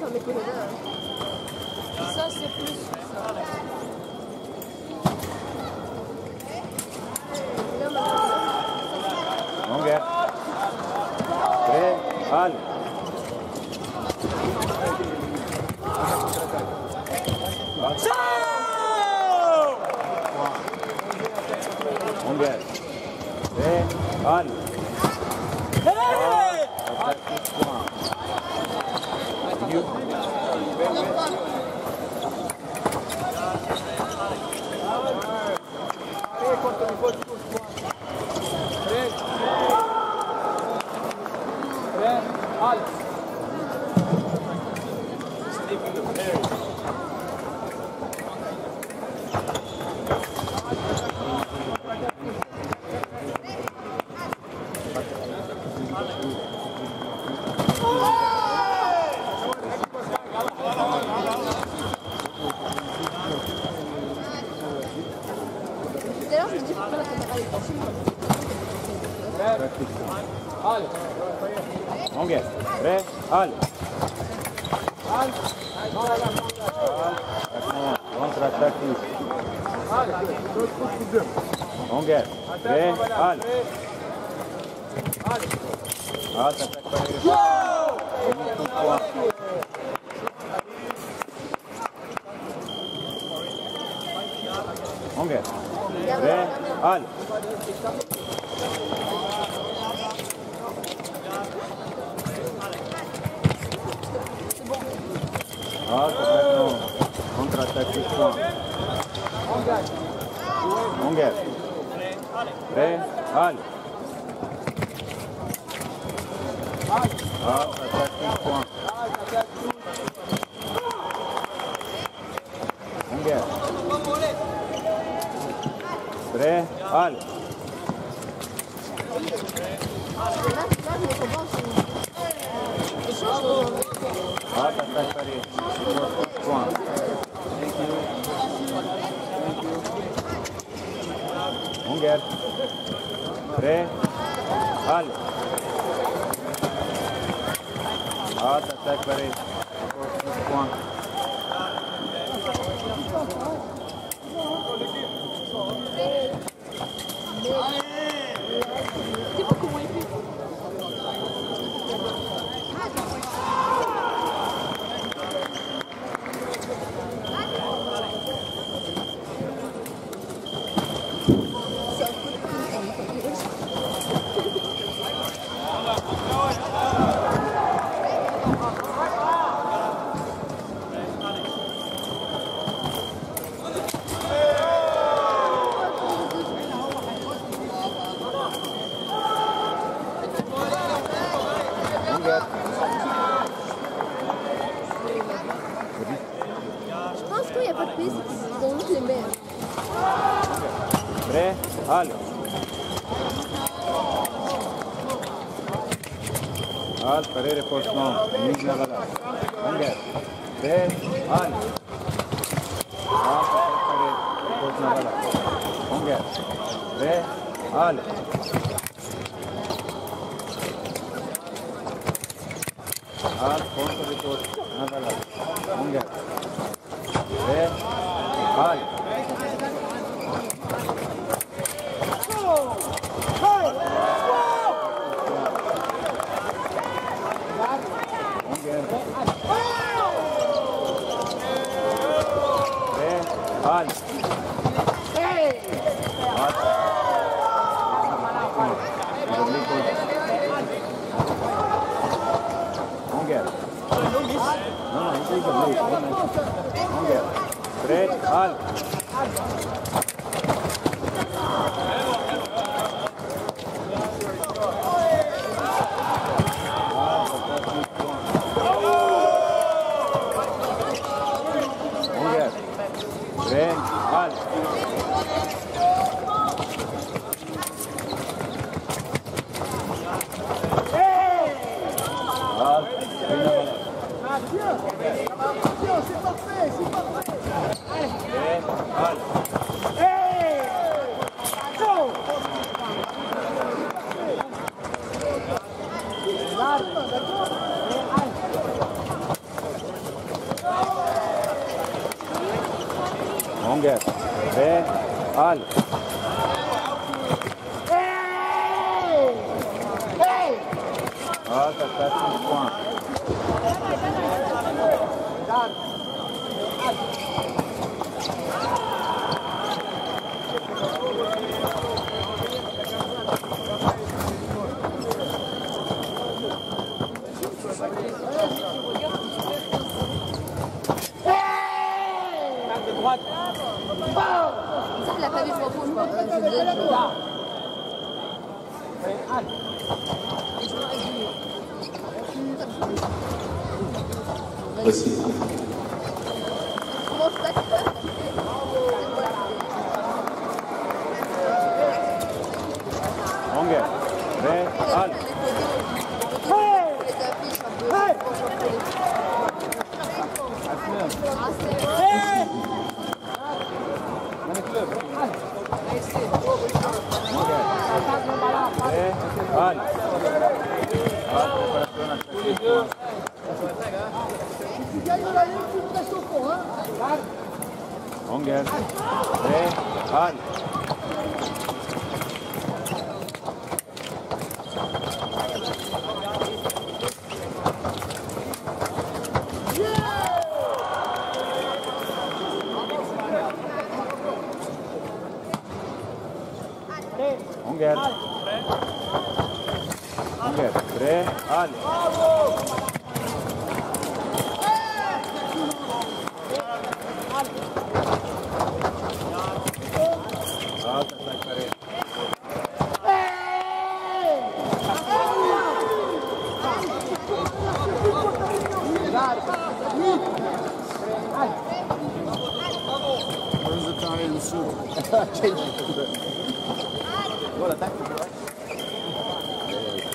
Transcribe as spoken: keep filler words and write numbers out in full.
les connaît bien. Ça, c'est plus. Longueur. Prêt, halle. Longueur. Prêt, halle. Longueur. Prêt, halle. Contre-attaque. Longueur. Prêt, halle. Halte, attaque par les Longueur. Prêt, halle. Halte, attaque, contre-attaque, point. Longueur. Prêt, halle. Halte, attaque, point. Longueur. Prêt, halle. Halte, attaque, pari. Point. Longueur. Prêt, halle. Halte, attaque, pari. Point. Je pense qu'il n'y a pas de piste, ils ont juste les mêmes. Prêt, halle. Halte, pari, renforcement. Mise la balle. Longueur. Prêt, halle. Halte, pari, renforcement la balle. Longueur. Prêt, halle. Halte, contre renforcement la balle. Longueur. Prêt, halle. Halle. Longueur. Non, non, il Longueur. Prêt, halle. Longueur. Prêt, halle. C'est parfait, c'est parfait. Prêt, halle. Longer. Tre. Al. Ah, ça passe un point. Ça, il a pas vu, je m'en fous, je m'en fous. Je suis désolée, je vois. Aussi. Comment je t'accorde? Longer. Tre. Al. Les affiches un peu. Ah, c'est vrai. Tre. Al. Ah, preparazione al sacrificio. Si tu gagnes la ligne, tu restes au fond. Hein. Longer. Tre. Al. Longer. Longer. Tre. Al. Ah, ça stai carino. Where's the Italian soup? Change it. What a